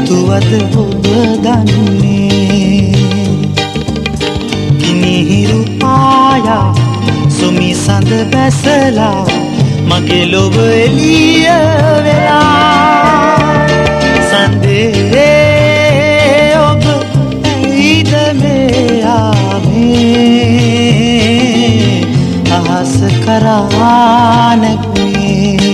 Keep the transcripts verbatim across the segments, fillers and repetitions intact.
නැතුවද ඔබ දන්නේ ගිනිහිරු පායා සුමි සඳ බැසලා මගේ ලොව එළිය වෙලා සඳේ ඔබ ඇයිද මේ ආවේ අහස කරා නැගුණේ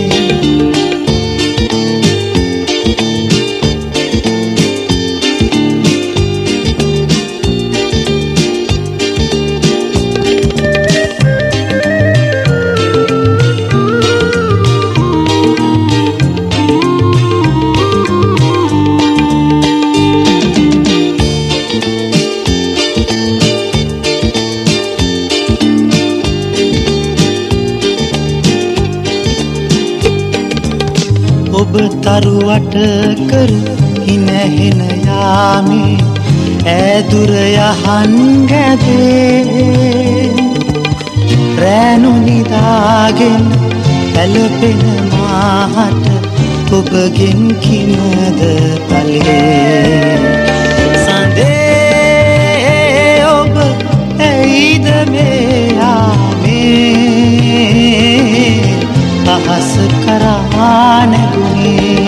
ඔබ තරුවට කර හිනහෙන යාමේ ඈදුර යහන් ගැබේ රැණු නිදාගෙන පැලපෙන මාහට ඔබගෙන් කිමද පලේ සඳේ ඔබ ඇයිද මේ ආවේ අහස කරා නැගුණේ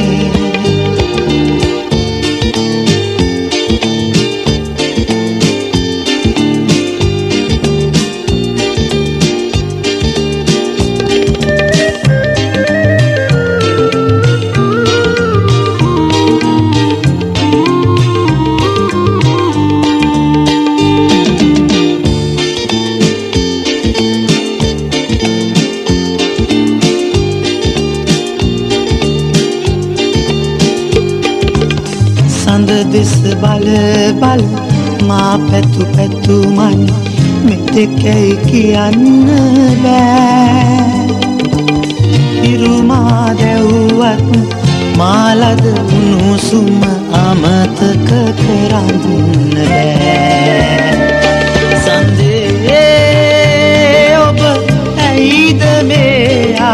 සඳ දෙස බල බල මා පැතු පැතුමන් මෙතෙකයි කියන්න බෑ ඉරුමා දැව්වත් මාලද උණුසුම අමතක කරන්න බෑ සඳේ ඔබ ඇයිද මේ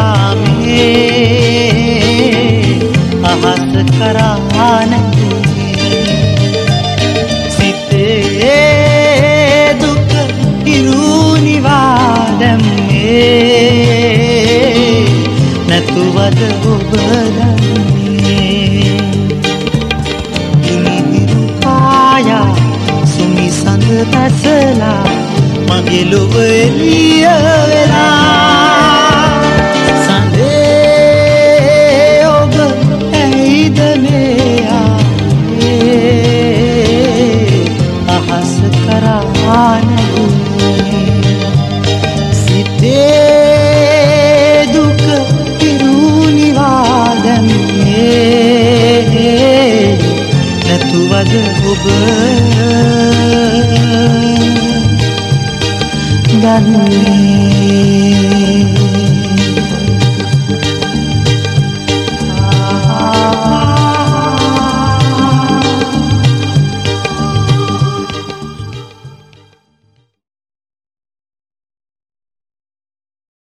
ආවේ අහස කරා නැගුණේ දුක ඉරුනිවා දැම්මේ නැතුවද ඔබ දන්නේ ගිනිහිරු පායා සුමි සඳ බැසලා මගේ ලොව එළිය වෙලා